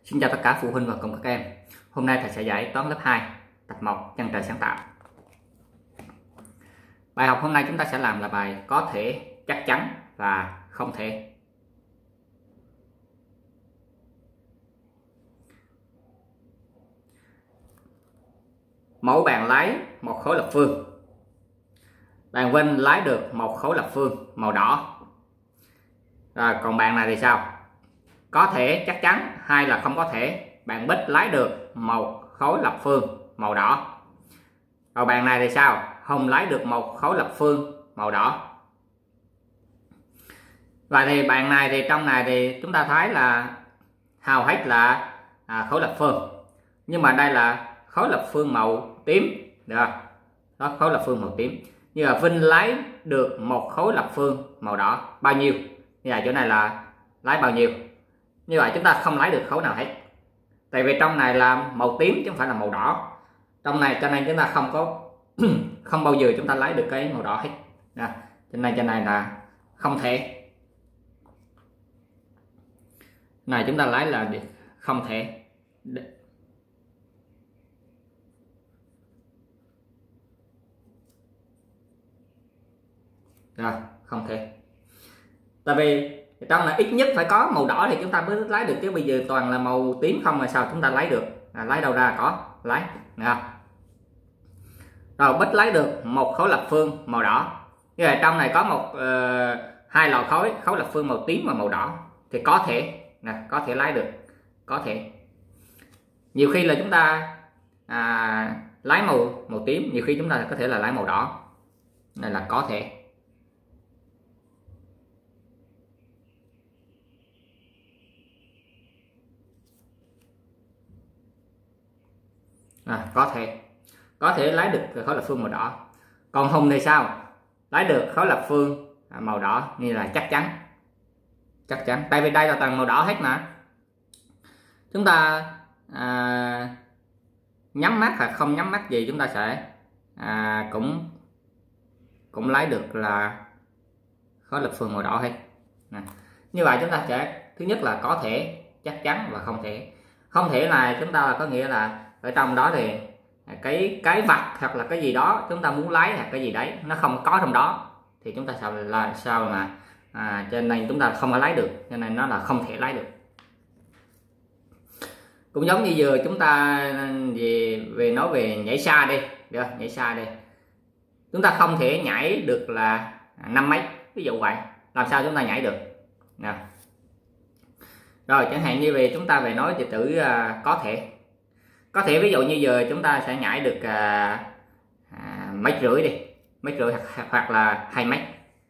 Xin chào tất cả phụ huynh và cùng các em. Hôm nay thầy sẽ dạy toán lớp 2, tập 1 chân trời sáng tạo. Bài học hôm nay chúng ta sẽ làm là bài có thể, chắc chắn và không thể. Mẫu bạn lái một khối lập phương. Bạn Vinh lái được một khối lập phương màu đỏ. Rồi, còn bạn này thì sao? Có thể, chắc chắn hay là không có thể? Bạn Bích lái được một khối lập phương màu đỏ. Rồi bạn này thì sao? Hùng lái được một khối lập phương màu đỏ. Và thì bạn này thì trong này thì chúng ta thấy là hầu hết là khối lập phương, nhưng mà đây là khối lập phương màu tím, được không? Đó, khối lập phương màu tím. Như là Vinh lái được một khối lập phương màu đỏ bao nhiêu? Như là chỗ này là lái bao nhiêu? Như vậy chúng ta không lấy được khối nào hết, tại vì trong này là màu tím chứ không phải là màu đỏ. Trong này cho nên chúng ta không có không bao giờ chúng ta lấy được cái màu đỏ hết. Cho nên là không thể. Này chúng ta lấy là không thể. Rồi, không thể. Tại vì trong là ít nhất phải có màu đỏ thì chúng ta mới lấy được, chứ bây giờ toàn là màu tím không mà sao chúng ta lấy được? Lấy đâu ra có lấy, được không? Rồi Bích lấy được một khối lập phương màu đỏ. Như là trong này có hai loại khối lập phương màu tím và màu đỏ thì có thể có thể lấy được, có thể. Nhiều khi là chúng ta lấy màu tím, nhiều khi chúng ta có thể là lấy màu đỏ. Này là có thể. Có thể lấy được khối lập phương màu đỏ. Còn Hùng thì sao? Lấy được khối lập phương màu đỏ, như là chắc chắn, tại vì đây là toàn màu đỏ hết mà. Chúng ta nhắm mắt hoặc không nhắm mắt gì chúng ta sẽ cũng lấy được là khối lập phương màu đỏ hết. Như vậy chúng ta sẽ thứ nhất là có thể, chắc chắn và không thể. Không thể này chúng ta là có nghĩa là ở trong đó thì cái vật hoặc là cái gì đó chúng ta muốn lấy hoặc cái gì đấy nó không có trong đó thì chúng ta sao mà cho nên chúng ta không có lấy được, cho nên nó là không thể lấy được. Cũng giống như giờ chúng ta nói về nhảy xa đi, được không? Nhảy xa đi, chúng ta không thể nhảy được là 5 mét, ví dụ vậy. Làm sao chúng ta nhảy được? Rồi chẳng hạn như về chúng ta về nói về từ có thể ví dụ như giờ chúng ta sẽ nhảy được 1,5 mét đi, 1,5 mét hoặc là 2 mét,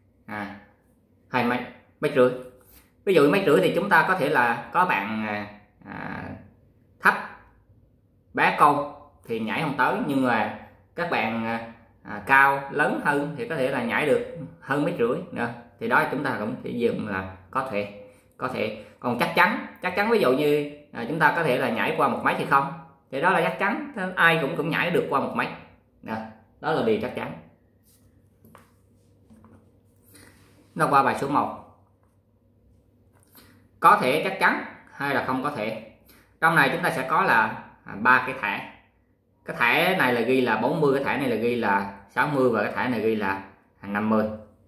2 mét, 1,5 mét. Ví dụ 1,5 mét thì chúng ta có thể là có bạn thấp bé con thì nhảy không tới, nhưng mà các bạn cao lớn hơn thì có thể là nhảy được hơn 1,5 mét nữa. Thì đó chúng ta cũng chỉ dùng là có thể. Còn chắc chắn ví dụ như chúng ta có thể là nhảy qua 1 mét thì không, thì đó là chắc chắn, ai cũng nhảy được qua 1 mét. Đó là điều chắc chắn. Nó qua bài số 1. Có thể, chắc chắn hay là không có thể. Trong này chúng ta sẽ có là 3 cái thẻ. Cái thẻ này là ghi là 40, cái thẻ này là ghi là 60 và cái thẻ này ghi là 50.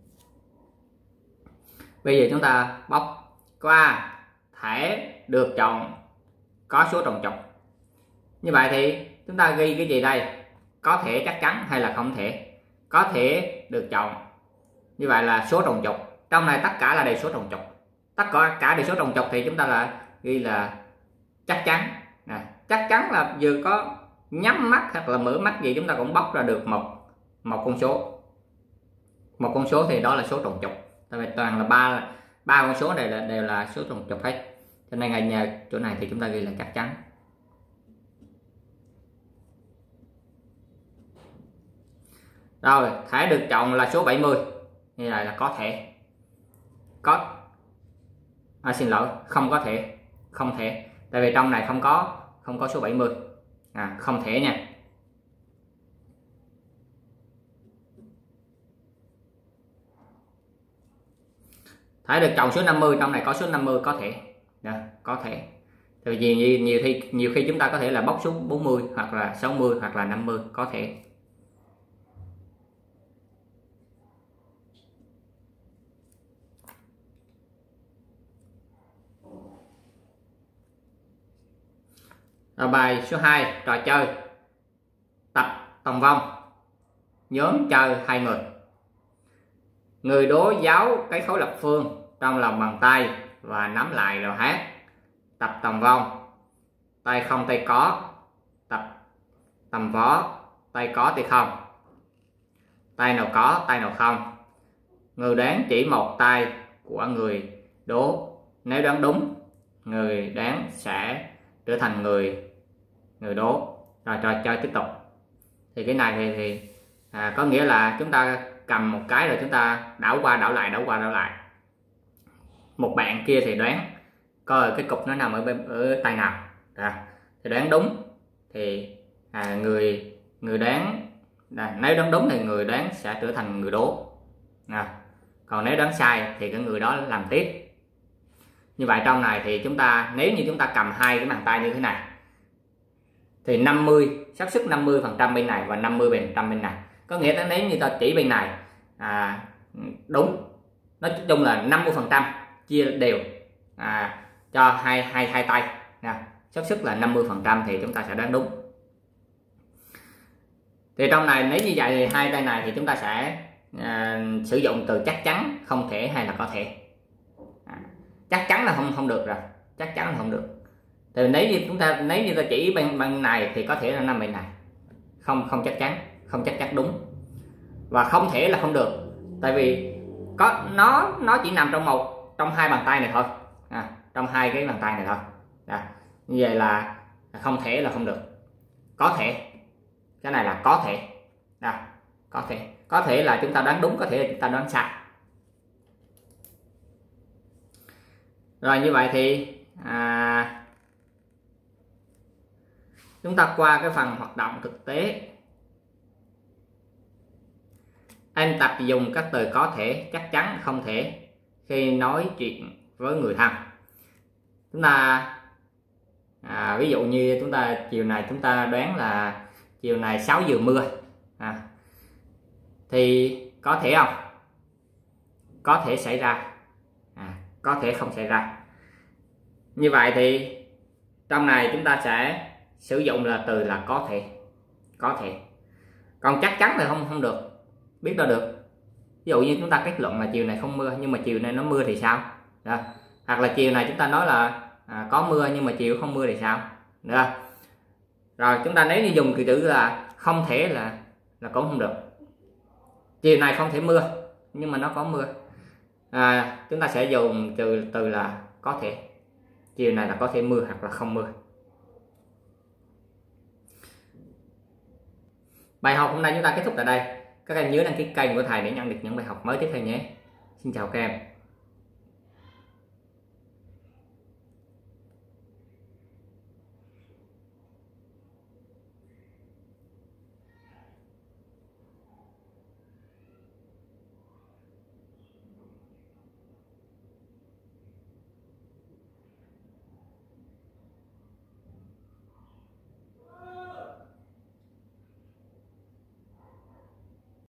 Bây giờ chúng ta bóc. Qua thẻ được chọn có số tròn trục. Như vậy thì chúng ta ghi cái gì đây? Có thể, chắc chắn hay là không thể? Có thể được chọn. Như vậy là số tròn trục. Trong này tất cả là đều số tròn trục. Tất cả đều số tròn trục thì chúng ta là ghi là chắc chắn. Chắc chắn là vừa có nhắm mắt hoặc là mở mắt gì chúng ta cũng bóc ra được một con số. Một con số thì đó là số tròn trục. Tại vì toàn là ba con số này đều là số tròn trục hết. Cho nên ngay nhà chỗ này thì chúng ta ghi là chắc chắn. Rồi, thẻ được chọn là số 70. Như vậy là có thể. Xin lỗi, không có thể. Không thể. Tại vì trong này không có số 70. Không thể nha. Thẻ được chọn số 50, trong này có số 50, có thể. Có thể. Tại vì nhiều khi chúng ta có thể là bóc xuống 40 hoặc là 60 hoặc là 50 có thể. Rồi bài số 2, trò chơi tập tòng vong, nhóm chơi 2 người. Người đố giáo cái khối lập phương trong lòng bàn tay và nắm lại rồi hát. Tập tòng vong, tay không tay có. Tập tầm vó, tay có tay không. Tay nào có tay nào không. Người đoán chỉ một tay của người đố, nếu đoán đúng người đoán sẽ trở thành người đố. Rồi trò chơi tiếp tục. Thì cái này thì có nghĩa là chúng ta cầm một cái rồi chúng ta đảo qua đảo lại, đảo qua đảo lại. Một bạn kia thì đoán coi cái cục nó nằm ở tay nào. Thì đoán đúng thì người đoán nếu đoán đúng thì người đoán sẽ trở thành người đố. Còn nếu đoán sai thì cái người đó làm tiếp. Như vậy trong này thì chúng ta, nếu như chúng ta cầm hai cái bàn tay như thế này thì 50 xác suất 50% bên này và 50% bên này. Có nghĩa là nếu như ta chỉ bên này đúng, nói chung là 50% chia đều cho hai tay xác suất là 50% thì chúng ta sẽ đoán đúng. Thì trong này nếu như vậy thì hai tay này thì chúng ta sẽ sử dụng từ chắc chắn, không thể hay là có thể. Chắc chắn là không được rồi, chắc chắn là không được. Thì nếu như ta chỉ bên này thì có thể là nằm bên này, không chắc chắn, không chắc chắn đúng. Và không thể là không được, tại vì có nó chỉ nằm trong hai bàn tay này thôi, trong hai cái bàn tay này thôi. Như vậy là không thể là không được. Có thể, cái này là có thể. Có thể là chúng ta đoán đúng, có thể là chúng ta đoán sai. Rồi như vậy thì chúng ta qua cái phần hoạt động thực tế. Anh tập dùng các từ có thể, chắc chắn, không thể khi nói chuyện với người thân. Chúng ta ví dụ như chúng ta chiều này chúng ta đoán là chiều này 6 giờ mưa, thì có thể không? Có thể xảy ra, có thể không xảy ra. Như vậy thì trong này chúng ta sẽ sử dụng là từ là có thể. Còn chắc chắn thì không được, biết đâu được. Ví dụ như chúng ta kết luận là chiều này không mưa nhưng mà chiều nay nó mưa thì sao? Hoặc là chiều này chúng ta nói là có mưa nhưng mà chiều không mưa thì sao? Rồi chúng ta nếu như dùng từ chữ là không thể là cũng không được. Chiều này không thể mưa nhưng mà nó có mưa, chúng ta sẽ dùng từ là có thể. Chiều này là có thể mưa hoặc là không mưa. Bài học hôm nay chúng ta kết thúc tại đây. Các em nhớ đăng ký kênh của thầy để nhận được những bài học mới tiếp theo nhé. Xin chào các em.